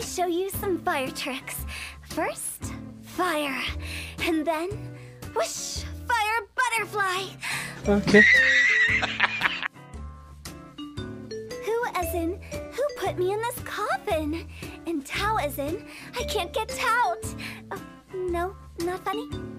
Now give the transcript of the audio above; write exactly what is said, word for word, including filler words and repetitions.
show you some fire tricks. First, fire. And then, whoosh, fire butterfly. Okay. Hu as in, who put me in this coffin? And Tao as in, I can't get out. Oh, no, not funny?